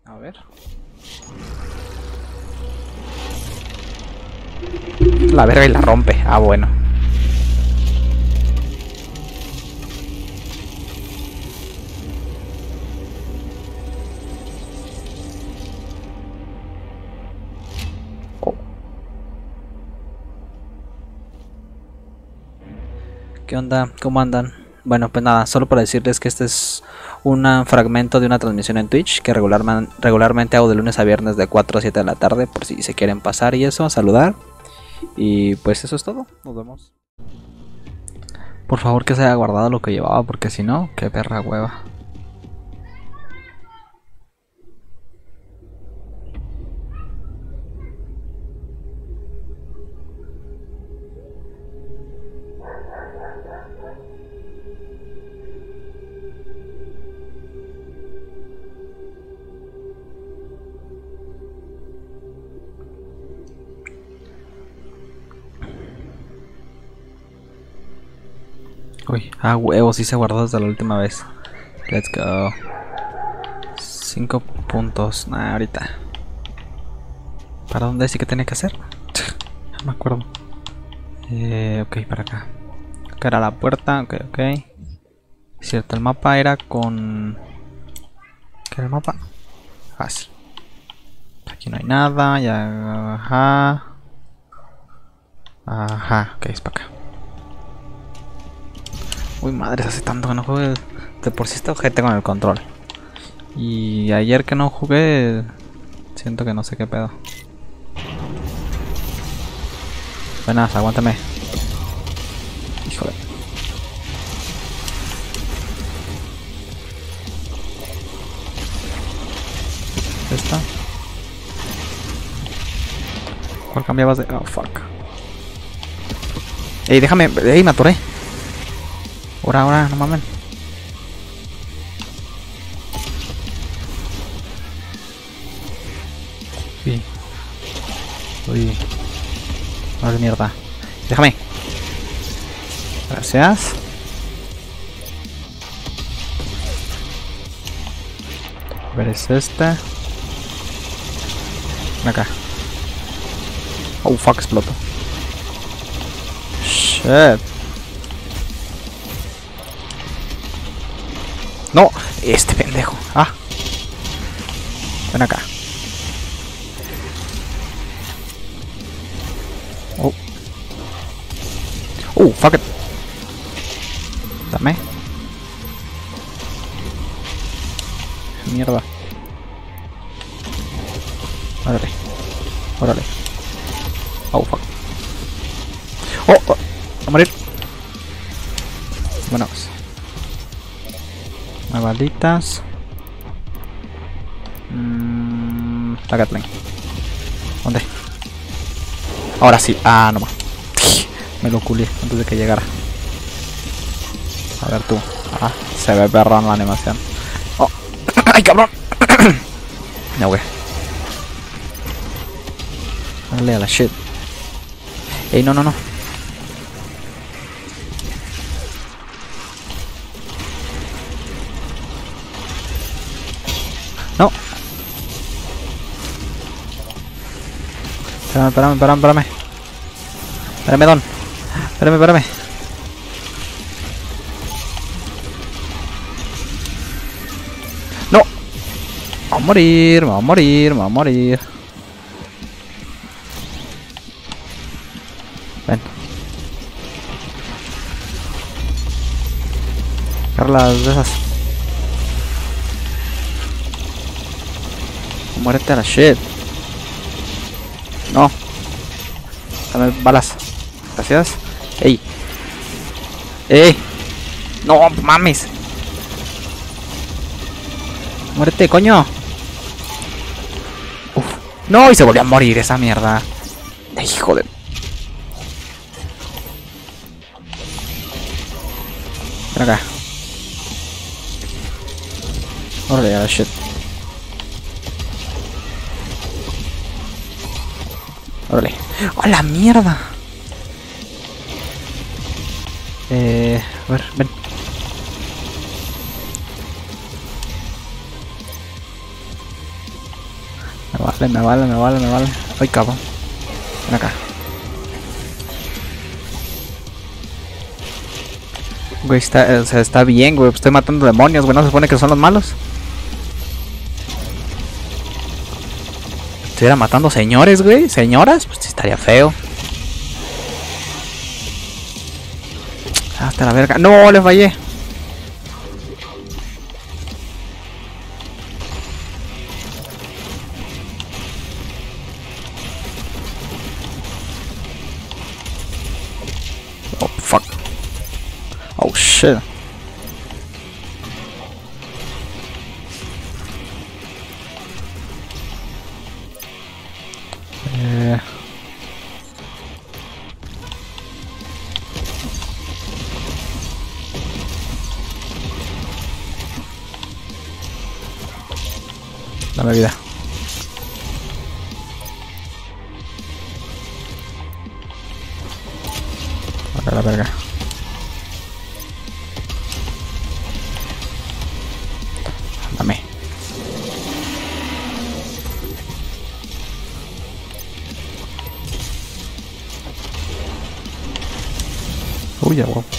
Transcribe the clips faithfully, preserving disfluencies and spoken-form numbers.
A ver. La verga y la rompe. Ah, bueno. Oh. ¿Qué onda? ¿Cómo andan? Bueno, pues nada, solo para decirles que este es un fragmento de una transmisión en Twitch que regularman, regularmente hago de lunes a viernes de cuatro a siete de la tarde, por si se quieren pasar y eso, saludar. Y pues eso es todo, nos vemos. Por favor que se haya guardado lo que llevaba, porque si no, qué perra hueva. Uy, ah, huevo, sí se guardó desde la última vez. Let's go. Cinco puntos. Nah, ahorita. ¿Para dónde sí que tenía que hacer? No me acuerdo. Eh, ok, para acá. Acá era la puerta, ok, ok. Cierto, el mapa era con... ¿Qué era el mapa? Fácil. Aquí no hay nada, ya... Ajá. Ajá, ok, es para acá. Uy, madres, hace tanto que no jugué. De por sí está ojete con el control. Y ayer que no jugué, siento que no sé qué pedo. Buenas, aguántame. Híjole. ¿Esta? ¿Cuál cambiabas de...? Oh, fuck. Ey, déjame... Ey, me atoré. Ahora, ahora, no mames. Uy. Uy. No es mierda. Déjame. Gracias. A ver, es esta. Ven acá. Oh, fuck, exploto. Shit. No, este pendejo. Ah. Ven acá. Oh. Oh, fuck it. Dame. Mierda. Órale. Órale. Oh, fuck. Oh, oh. A morir. Bueno, pues. Más balitas. Mmm. La Gatling. ¿Dónde? Ahora sí. Ah, no más. Me lo culé antes de que llegara. A ver tú. Ah, se ve perrón la animación. Oh. ¡Ay, cabrón! No, güey. Dale a la shit. Ey, no, no, no. No. Espérame, espérame, espérame, espérame. Espérame, don. Espérame, espérame. No. Va a morir, va a morir, va a morir. Ven. Carlas de esas. Muérete a la shit. No. Dame balas. Gracias. Ey. Ey. No mames. Muérete, coño. Uf. No, y se volvió a morir esa mierda. Hijo de... Ven acá. Órale, a la shit. Órale. ¡A la mierda! Eh... A ver, ven. Ay, me vale, me vale, me vale. Ay, cabrón. Ven acá. Güey, está, o sea, está bien, güey. Estoy matando demonios, güey. No se supone que son los malos. Estuviera matando señores, güey. Señoras, pues estaría feo. Hasta la verga. No, le fallé. Oh, fuck. Oh, shit. Eh... Dame vida. A la verga. Dame. Uy, ya, wow.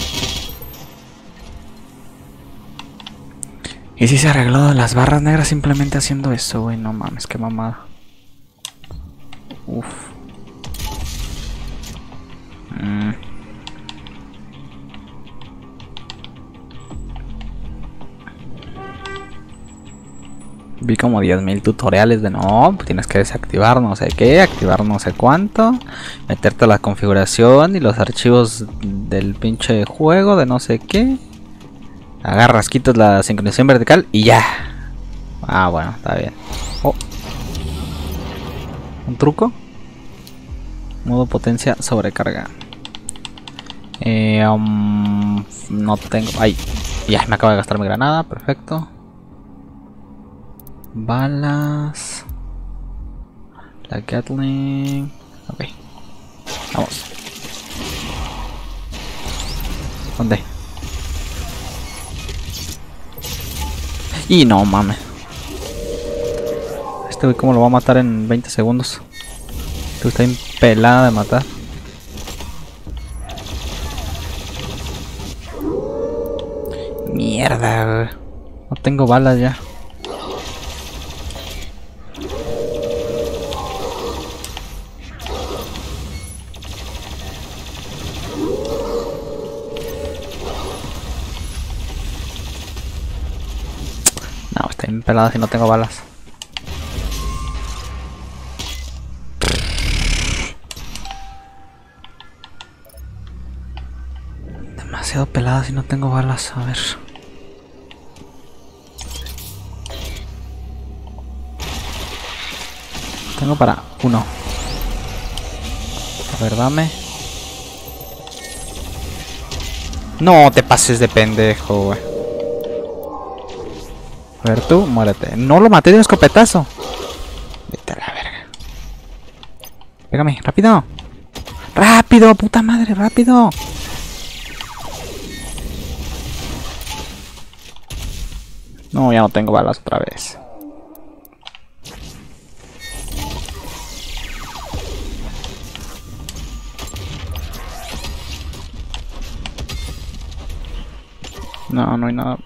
¿Y si se arregló las barras negras simplemente haciendo eso, güey? No mames, qué mamada. Uf. Mm. Vi como diez mil tutoriales de no, pues tienes que desactivar no sé qué, activar no sé cuánto, meterte a la configuración y los archivos del pinche juego de no sé qué. Agarras, quitas la sincronización vertical y ya. Ah, bueno, está bien. Oh. ¿Un truco? Modo potencia sobrecarga. Eh, um, no tengo... Ay, ya, me acabo de gastar mi granada, perfecto. Balas. La Gatling. Ok. Vamos. ¿Dónde? Y no mames. Este güey, ¿cómo lo va a matar en veinte segundos? Este está bien pelada de matar. Mierda, güey. No tengo balas ya. No, está bien pelada si no tengo balas. Demasiado pelada si no tengo balas. A ver. Tengo para uno. A ver, dame. No te pases de pendejo, güey. A ver, tú, muérete. No lo maté de un escopetazo. Vete a la verga. Pégame, rápido. Rápido, puta madre, rápido. No, ya no tengo balas otra vez. No, no hay nada.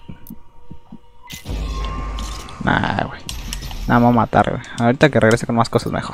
Nah, güey. Nada, me voy a matar, güey. Ahorita que regrese con más cosas mejor.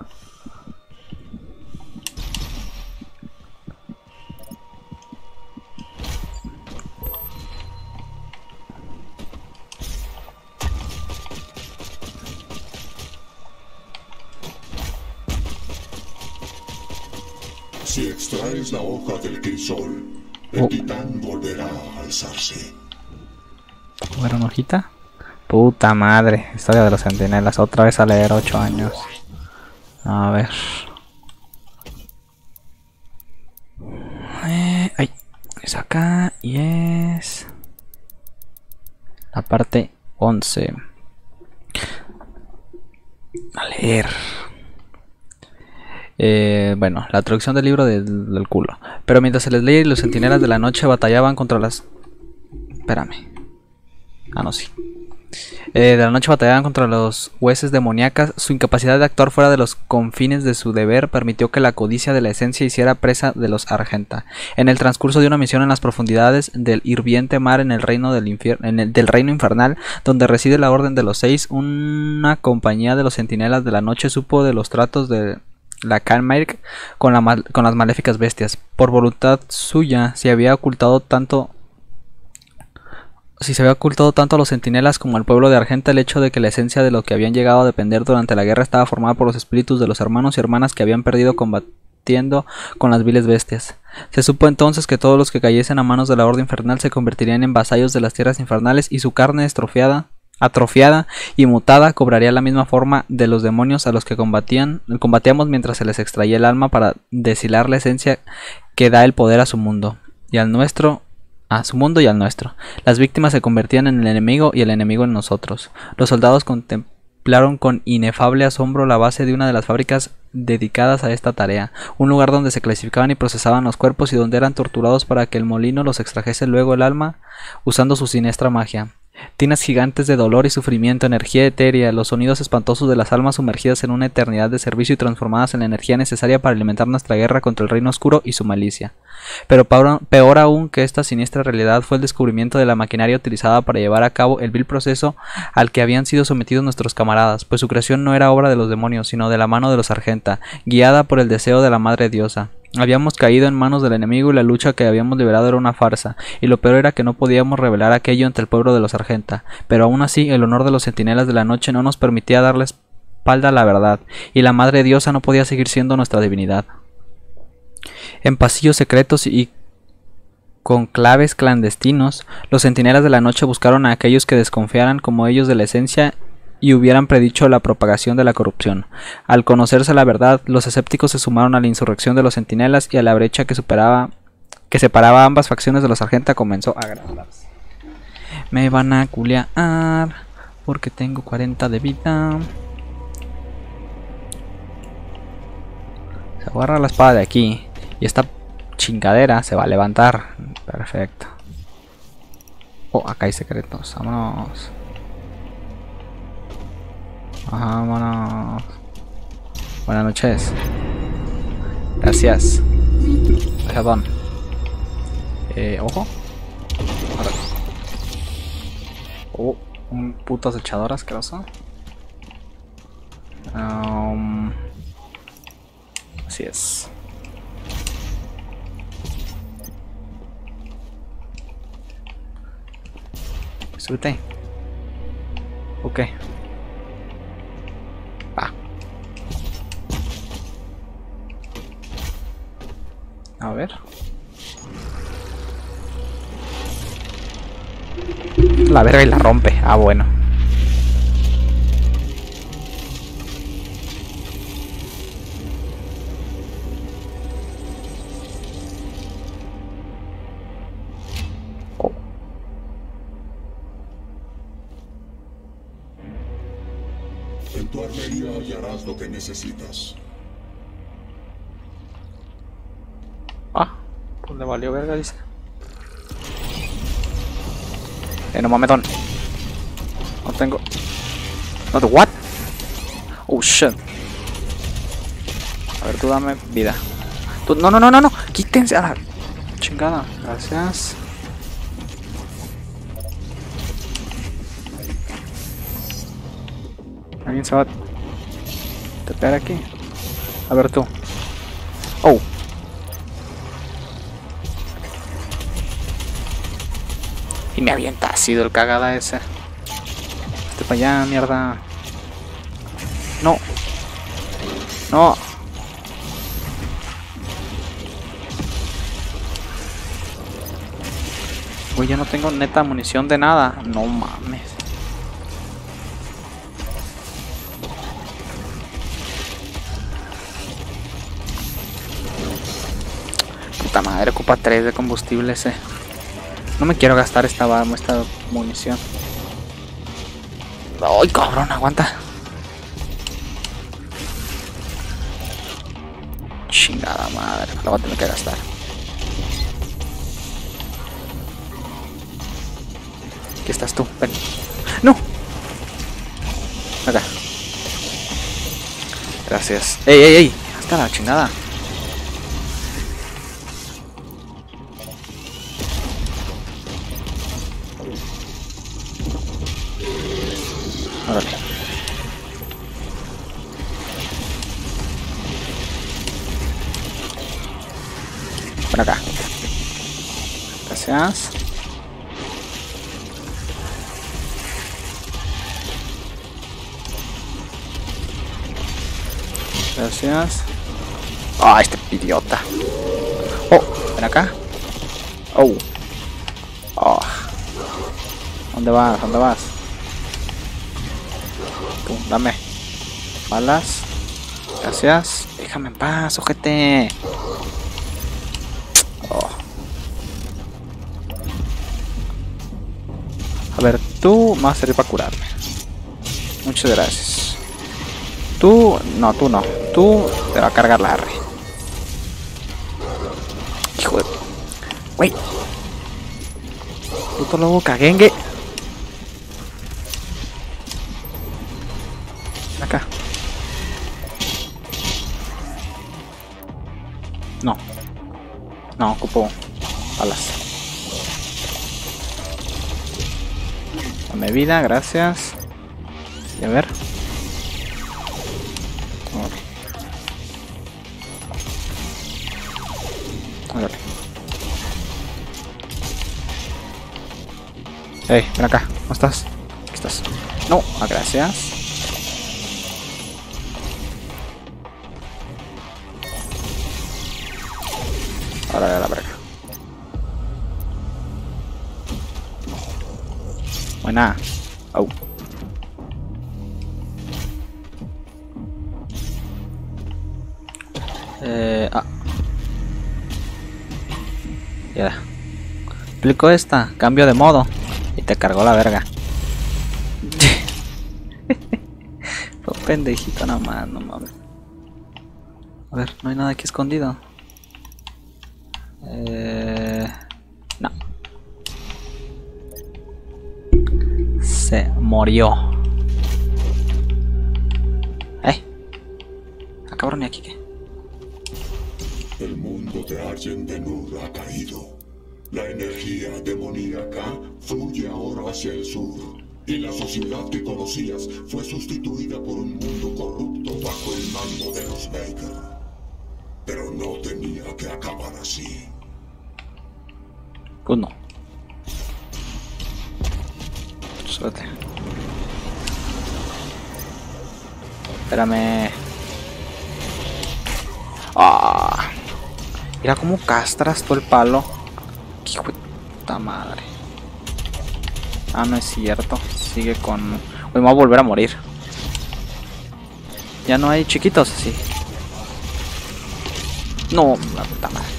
Si extraes la hoja del crisol, el oh. titán volverá a alzarse. ¿Era una hojita? Puta madre, historia de los centinelas, otra vez a leer ocho años. A ver. Eh, ay, es acá y es la parte once. A leer. Eh, bueno, la traducción del libro del, del culo. Pero mientras se les leía y los centinelas de la noche batallaban contra las... Espérame. Ah, no, sí. Eh, de la noche batallaban contra los huestes demoníacas. Su incapacidad de actuar fuera de los confines de su deber permitió que la codicia de la esencia hiciera presa de los Argenta. En el transcurso de una misión en las profundidades del hirviente mar en el reino del, infier en el, del reino infernal, donde reside la Orden de los Seis, una compañía de los centinelas de la noche supo de los tratos de la Khanmyrk con, la con las maléficas bestias. Por voluntad suya se había ocultado tanto Si se había ocultado tanto a los centinelas como al pueblo de Argenta el hecho de que la esencia de lo que habían llegado a depender durante la guerra estaba formada por los espíritus de los hermanos y hermanas que habían perdido combatiendo con las viles bestias. Se supo entonces que todos los que cayesen a manos de la Orden Infernal se convertirían en vasallos de las tierras infernales y su carne estrofiada, atrofiada y mutada cobraría la misma forma de los demonios a los que combatían, combatíamos mientras se les extraía el alma para deshilar la esencia que da el poder a su mundo y al nuestro. A su mundo y al nuestro. Las víctimas se convertían en el enemigo y el enemigo en nosotros. Los soldados contemplaron con inefable asombro la base de una de las fábricas dedicadas a esta tarea, un lugar donde se clasificaban y procesaban los cuerpos y donde eran torturados para que el molino los extrajese luego el alma usando su siniestra magia. Tinas gigantes de dolor y sufrimiento, energía etérea, los sonidos espantosos de las almas sumergidas en una eternidad de servicio y transformadas en la energía necesaria para alimentar nuestra guerra contra el reino oscuro y su malicia. Pero peor aún que esta siniestra realidad fue el descubrimiento de la maquinaria utilizada para llevar a cabo el vil proceso al que habían sido sometidos nuestros camaradas, pues su creación no era obra de los demonios, sino de la mano de los Argenta, guiada por el deseo de la Madre Diosa. Habíamos caído en manos del enemigo y la lucha que habíamos liberado era una farsa, y lo peor era que no podíamos revelar aquello ante el pueblo de los Argenta, pero aún así el honor de los centinelas de la noche no nos permitía darle espalda a la verdad, y la Madre Diosa no podía seguir siendo nuestra divinidad. En pasillos secretos y con claves clandestinos, los centinelas de la noche buscaron a aquellos que desconfiaran como ellos de la esencia y hubieran predicho la propagación de la corrupción. Al conocerse la verdad, los escépticos se sumaron a la insurrección de los centinelas y a la brecha que superaba que separaba a ambas facciones de los Argenta comenzó a agrandarse. Me van a culiar porque tengo cuarenta de vida. Se agarra la espada de aquí y esta chingadera se va a levantar. Perfecto. Oh, acá hay secretos. Vámonos. Vámonos. Buenas noches. Gracias. Perdón. Eh, ojo. Ahora. Oh, un puto acechador asqueroso. Um, así es. Súbete. Ok. Va. A ver. La verga y la rompe. Ah, bueno. Oh. En tu armería hallarás lo que necesitas. Ah, pues le valió verga, dice. Eh, no mames, don. No tengo. No, te what? Oh shit. A ver, tú dame vida. Tú, no, no, no, no, no. Quítense a la chingada. Gracias. Alguien se va a tepear aquí. A ver tú. Oh. Y me avienta ácido el cagada ese. Este para allá, mierda. No. No. Uy, ya no tengo neta munición de nada. No mames. Puta madre, ocupa tres de combustible ese. No me quiero gastar esta, esta munición. ¡Ay, cabrón! Aguanta. Chingada madre. La voy a tener que gastar. Aquí estás tú. Ven. ¡No! Acá. Gracias. ¡Ey, ey, ey! Hasta la chingada. Órale. Por acá. Gracias. Gracias. Ah, este idiota. Oh, ven acá. Oh. Oh. ¿Dónde vas? ¿Dónde vas? Tú, dame. Balas. Gracias. Déjame en paz, ojete. Oh. A ver, tú me vas a servir para curarme. Muchas gracias. Tú, no, tú no. Tú te va a cargar la R. Hijo de... Wey. Puto lobo caguengue. Acá. No. No, ocupo balas. Dame vida, gracias. Y a ver. Órale. Ey, ven acá. ¿Cómo estás? Aquí estás. No, ah, gracias. Ahora a la verga. Buena. Oh. Eh, ah. Ya. Explico esta, cambio de modo y te cargó la verga. Fue pendejito nomás, no mames. A ver, no hay nada aquí escondido. Eh, no. Se murió. Eh. Ah, cabrón, ¿y aquí qué? El mundo de Arjen Denur ha caído. La energía demoníaca fluye ahora hacia el sur. Y la sociedad que conocías fue sustituida por un mundo corrupto bajo el mando de los Baker. Pero no tenía que acabar así. Pues no. Suerte. Espérame. Ah. Mira cómo castras todo el palo. Hijo de puta madre. Ah, no es cierto. Sigue con... Uy, me voy a volver a morir. Ya no hay chiquitos así. No, la puta madre.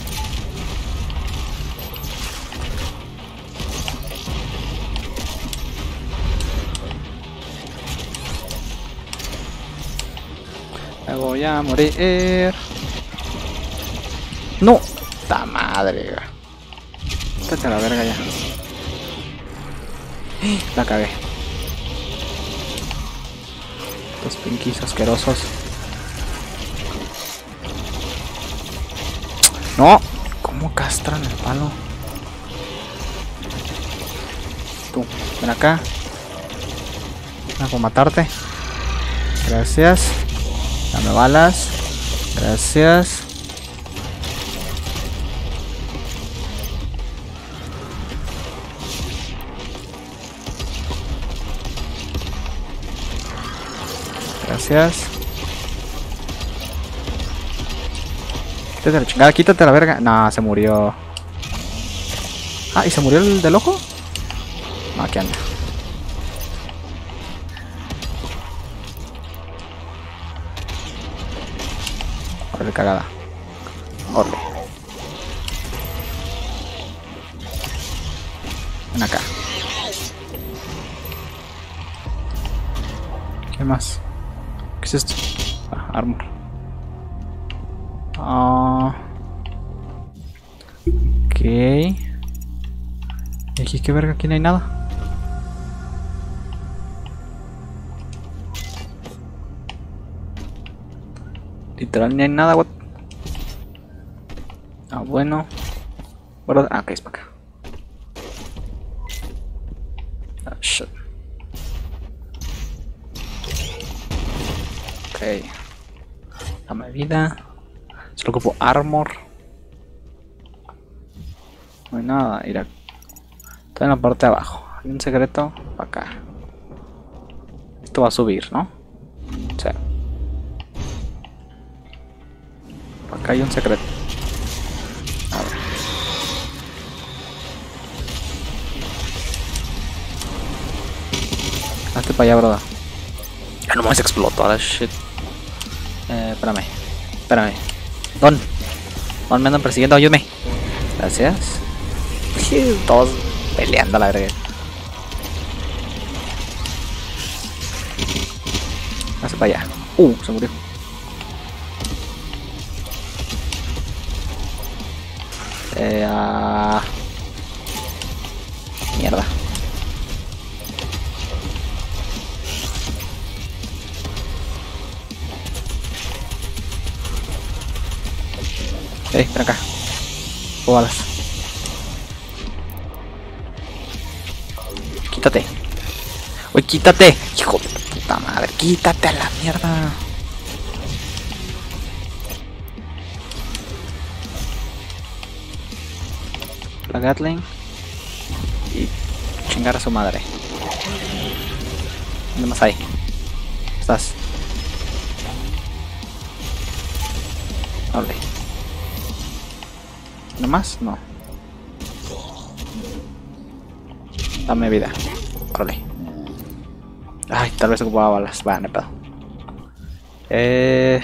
Me voy a morir. No, puta madre. Vete a la verga ya. La cagué. Los pinkies asquerosos. No, ¿cómo castran el palo? Tú, ven acá. Hago matarte. Gracias. Dame balas. Gracias. Gracias. Quítate la chingada, quítate la verga. No, se murió. Ah, ¿y se murió el del ojo? No, aquí anda. Órale, cagada. Órale. Ven acá. ¿Qué más? ¿Qué es esto? Ah, armor. Ah. Ok. ¿Y aquí qué verga? Aquí no hay nada. Literal ni hay nada, what? Ah, bueno. Bueno, ah, ok, es para acá. Ah, shit. Ok. Dame vida. Solo ocupo armor. No hay nada, ir a... Estoy en la parte de abajo. Hay un secreto para acá. Esto va a subir, ¿no? Sí. Acá hay un secreto. A ver. Hazte para allá, brother. Ah, no más explotó la shit. Eh, espérame. Espérame. Don. Don, me andan persiguiendo, ayúdame. Gracias. Todos peleando la verga. Hazte para allá. Uh, se murió. Eh, uh... Mierda. Eh, ven acá. O balas. Quítate. Uy, quítate. Hijo de puta madre. Quítate a la mierda. La Gatling y chingar a su madre. ¿Dónde más hay? ¿Estás? Hable. ¿No más? No. Dame vida. Órale. Ay, tal vez ocupaba balas. Va, no hay pedo. Eh...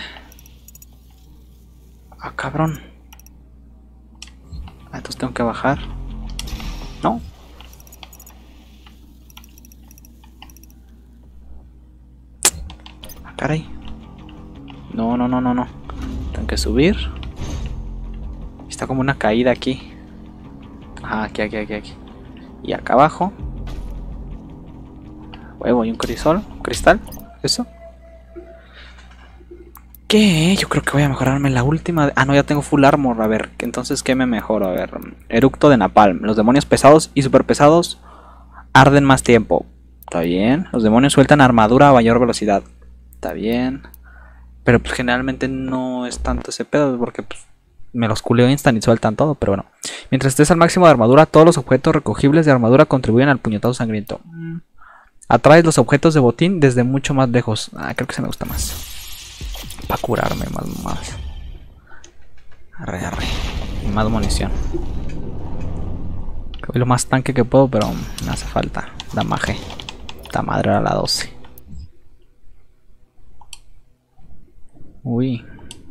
Ah, cabrón. Entonces tengo que bajar. No. Ah, caray. No, no, no, no, no. Tengo que subir. Está como una caída aquí. Ajá, aquí, aquí, aquí, aquí. Y acá abajo. Huevo, hay un crisol. ¿Un cristal? ¿Eso? ¿Qué? Yo creo que voy a mejorarme la última. Ah, no, ya tengo full armor. A ver, entonces, ¿qué me mejoro? A ver, eructo de napalm. Los demonios pesados y super pesados arden más tiempo. Está bien. Los demonios sueltan armadura a mayor velocidad. Está bien. Pero pues generalmente no es tanto ese pedo porque pues, me los culeo instant y sueltan todo. Pero bueno. Mientras estés al máximo de armadura, todos los objetos recogibles de armadura contribuyen al puñetazo sangriento. Atraes los objetos de botín desde mucho más lejos. Ah, creo que se me gusta más. Para curarme más, más. Arre, arre. Y más munición. Voy lo más tanque que puedo, pero me hace falta. Damaje. Esta madre era la doce. Uy.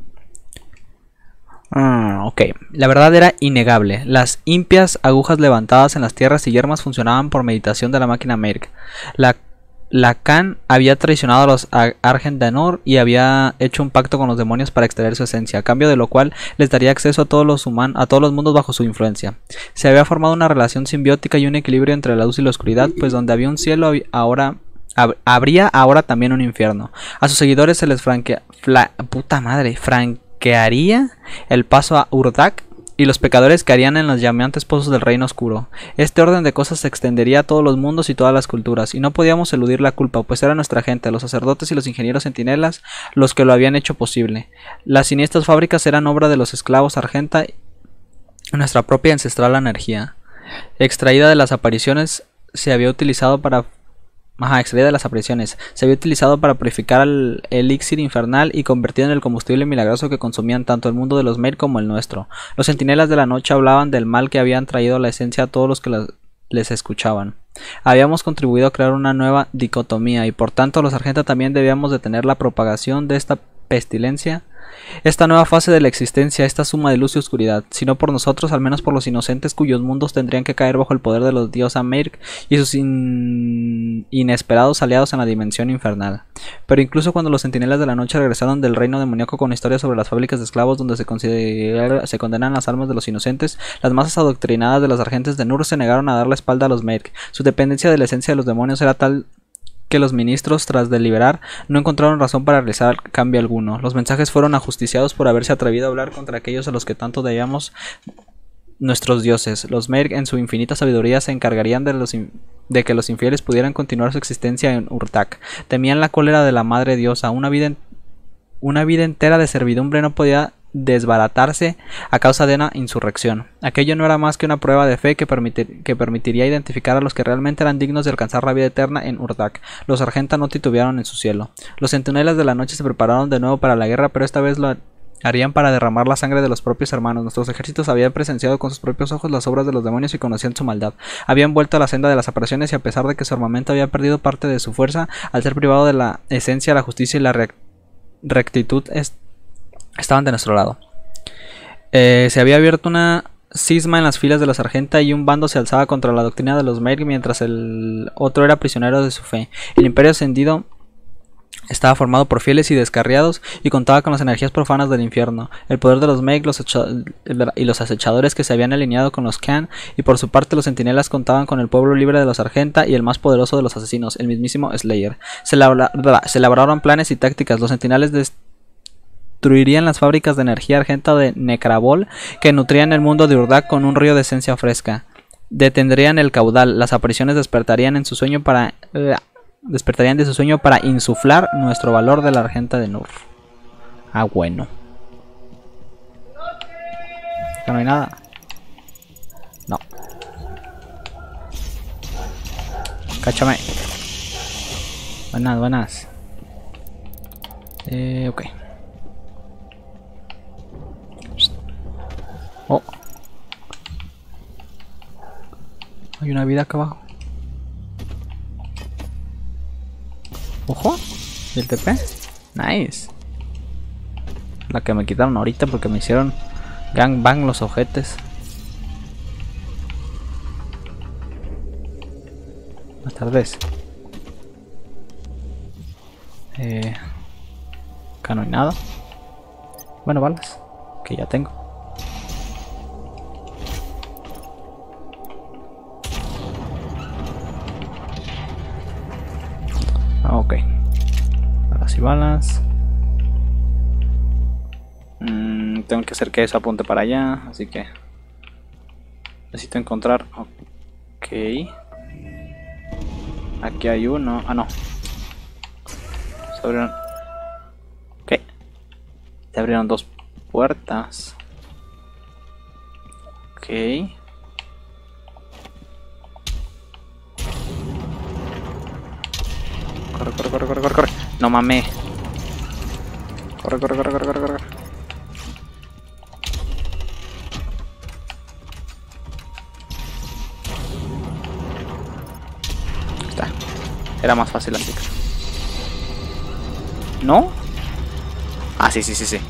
Ah, ok. La verdad era innegable. Las impias agujas levantadas en las tierras y yermas funcionaban por meditación de la máquina Merc. La Lacan había traicionado a los Argendanor y había hecho un pacto con los demonios para extraer su esencia, a cambio de lo cual les daría acceso a todos los humanos, a todos los mundos bajo su influencia. Se había formado una relación simbiótica y un equilibrio entre la luz y la oscuridad, pues donde había un cielo ahora hab habría ahora también un infierno. A sus seguidores se les franquea, fla, puta madre, franquearía el paso a Urdak, y los pecadores caerían en los llameantes pozos del reino oscuro. Este orden de cosas se extendería a todos los mundos y todas las culturas, y no podíamos eludir la culpa, pues era nuestra gente, los sacerdotes y los ingenieros centinelas, los que lo habían hecho posible. Las siniestras fábricas eran obra de los esclavos Argenta y nuestra propia ancestral energía, extraída de las apariciones, se había utilizado para Ajá, extraída de las apariciones. Se había utilizado para purificar el elixir infernal y convertido en el combustible milagroso que consumían tanto el mundo de los Mair como el nuestro. Los centinelas de la noche hablaban del mal que habían traído la esencia a todos los que las, les escuchaban. Habíamos contribuido a crear una nueva dicotomía y por tanto los Argenta también debíamos detener la propagación de esta pestilencia. Esta nueva fase de la existencia, esta suma de luz y oscuridad, si no por nosotros, al menos por los inocentes cuyos mundos tendrían que caer bajo el poder de los dioses Amerk y sus in... inesperados aliados en la dimensión infernal. Pero incluso cuando los centinelas de la noche regresaron del reino demoníaco con historias sobre las fábricas de esclavos donde se, considera... se condenan las almas de los inocentes, las masas adoctrinadas de los agentes de Nur se negaron a dar la espalda a los Merk. Su dependencia de la esencia de los demonios era tal que que los ministros, tras deliberar, no encontraron razón para realizar cambio alguno. Los mensajes fueron ajusticiados por haberse atrevido a hablar contra aquellos a los que tanto debíamos nuestros dioses. Los Merg, en su infinita sabiduría, se encargarían de, los de que los infieles pudieran continuar su existencia en Urdak. Temían la cólera de la madre diosa. Una vida, en una vida entera de servidumbre no podía desbaratarse a causa de una insurrección. Aquello no era más que una prueba de fe que, permitir, que permitiría identificar a los que realmente eran dignos de alcanzar la vida eterna en Urdak. Los Argenta no titubearon en su cielo. Los centinelas de la noche se prepararon de nuevo para la guerra, pero esta vez lo harían para derramar la sangre de los propios hermanos. Nuestros ejércitos habían presenciado con sus propios ojos las obras de los demonios y conocían su maldad. Habían vuelto a la senda de las apariciones y, a pesar de que su armamento había perdido parte de su fuerza, al ser privado de la esencia, la justicia y la re rectitud, estaban de nuestro lado. Eh, se había abierto una cisma en las filas de los Argenta y un bando se alzaba contra la doctrina de los Merg mientras el otro era prisionero de su fe. El imperio ascendido estaba formado por fieles y descarriados y contaba con las energías profanas del infierno, el poder de los Meg los y los acechadores que se habían alineado con los Khan, y por su parte los centinelas contaban con el pueblo libre de los Argenta y el más poderoso de los asesinos, el mismísimo Slayer. Se, labra se elaboraron planes y tácticas. Los centinelas destruirían las fábricas de energía argenta de Necrabol que nutrían el mundo de Urdak con un río de esencia fresca. Detendrían el caudal. Las apariciones despertarían en su sueño para... despertarían de su sueño para insuflar nuestro valor de la Argenta de Nur. Ah, bueno. ¿Ya no hay nada? No. Cáchame. Buenas, buenas. Eh, ok. Oh. Hay una vida acá abajo. Ojo. ¿Y el T P? Nice. La que me quitaron ahorita porque me hicieron gangbang los ojetes. Buenas tardes. Eh, acá no hay nada. Bueno, balas. Que ya tengo. Ok. Balas y balas. Mm, tengo que hacer que eso apunte para allá. Así que necesito encontrar. Ok. Aquí hay uno. Ah, no. Se abrieron. Ok. Se abrieron dos puertas. Ok. Corre, corre, corre, corre, corre, corre. No mames. Corre, corre, corre, corre, corre, corre. Está. Era más fácil así. ¿No? Ah, sí, sí, sí, sí.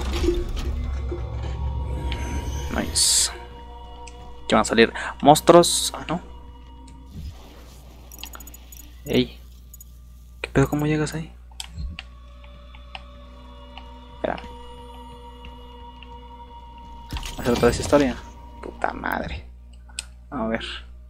Nice. ¿Qué van a salir? Monstruos. Ah, no. Ey. ¿Pero cómo llegas ahí? Espera. ¿Va a hacer otra vez historia? Puta madre. A ver.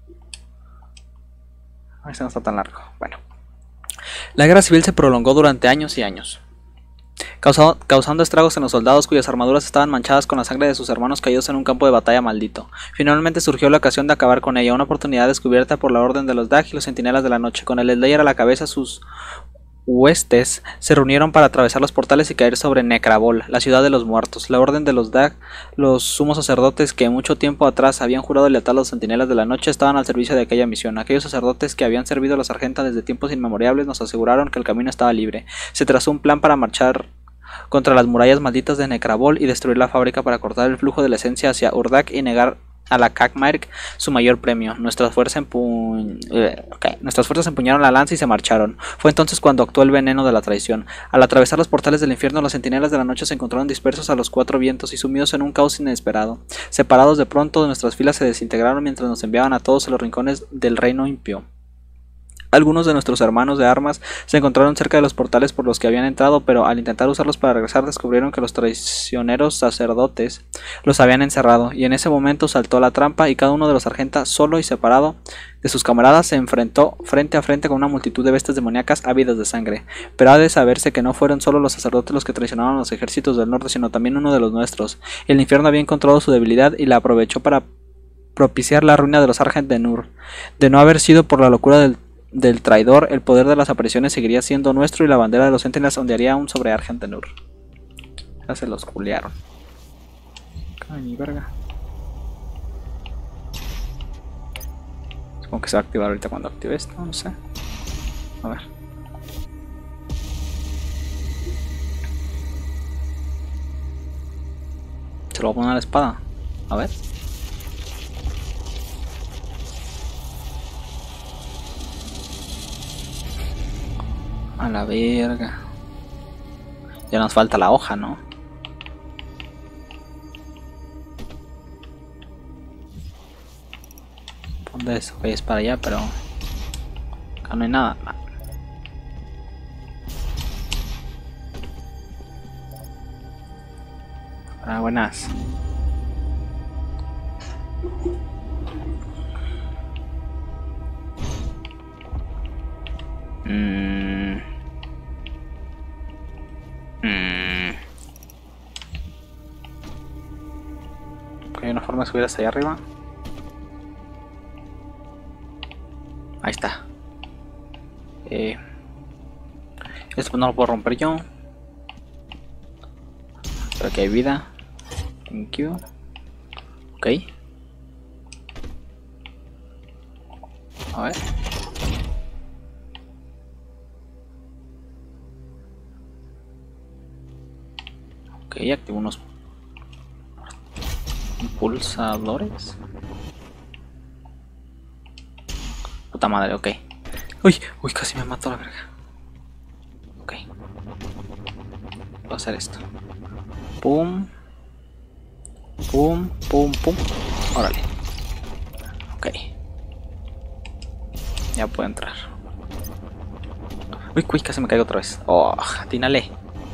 A ver si no está tan largo. Bueno. La guerra civil se prolongó durante años y años, causado, causando estragos en los soldados cuyas armaduras estaban manchadas con la sangre de sus hermanos caídos en un campo de batalla maldito. Finalmente surgió la ocasión de acabar con ella, una oportunidad descubierta por la orden de los Dag y los centinelas de la noche. Con el Slayer a la cabeza, sus huestes se reunieron para atravesar los portales y caer sobre Necrabol, la ciudad de los muertos. La orden de los Dag, los sumos sacerdotes que mucho tiempo atrás habían jurado lealtad a los centinelas de la noche, estaban al servicio de aquella misión. Aquellos sacerdotes que habían servido a los Argenta desde tiempos inmemorables nos aseguraron que el camino estaba libre. Se trazó un plan para marchar contra las murallas malditas de Necrabol y destruir la fábrica para cortar el flujo de la esencia hacia Urdak y negar a la Kagmark su mayor premio. Nuestras fuerzas, empu eh, okay. Nuestras fuerzas empuñaron la lanza y se marcharon. Fue entonces cuando actuó el veneno de la traición. Al atravesar los portales del infierno, los centinelas de la noche se encontraron dispersos a los cuatro vientos y sumidos en un caos inesperado. Separados de pronto, nuestras filas se desintegraron mientras nos enviaban a todos a los rincones del reino impío. Algunos de nuestros hermanos de armas se encontraron cerca de los portales por los que habían entrado, pero al intentar usarlos para regresar descubrieron que los traicioneros sacerdotes los habían encerrado, y en ese momento saltó la trampa y cada uno de los sargentas, solo y separado de sus camaradas, se enfrentó frente a frente con una multitud de bestias demoníacas ávidas de sangre. Pero ha de saberse que no fueron solo los sacerdotes los que traicionaron a los ejércitos del norte, sino también uno de los nuestros. El infierno había encontrado su debilidad y la aprovechó para propiciar la ruina de los Argent de Nur. De no haber sido por la locura del del traidor, el poder de las apariciones seguiría siendo nuestro y la bandera de los Centinelas ondearía aún sobre Argent de Nur. Ya se los culiaron. Ay, mi verga. Supongo que se va a activar ahorita cuando active esto, no sé. A ver. Se lo voy a poner a la espada. A ver. A la verga. Ya nos falta la hoja, ¿no? ¿Dónde es? Ok, es para allá, pero acá no hay nada. Ah, buenas. Mmm. Mm. Hay una forma de subir hasta allá arriba. Ahí está. Eh, esto no lo puedo romper yo. Pero aquí hay vida. Thank you. Ok. A ver. Ok, activo unos impulsadores. Puta madre, ok. Uy, uy, casi me mató la verga. Ok. Voy a hacer esto. Pum. Pum, pum, pum. Órale. Ok. Ya puedo entrar. Uy, uy, casi me caigo otra vez. Oh, atínale.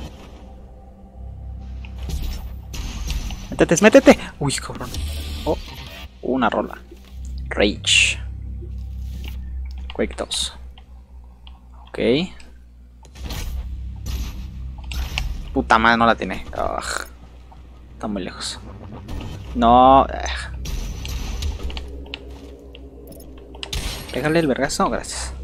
Métete, métete. Uy, cabrón. Oh, una rola. Rage. Quake dos. Ok. Puta madre, no la tiene. Ugh. Está muy lejos. No. Ugh. Pégale el vergazo, gracias.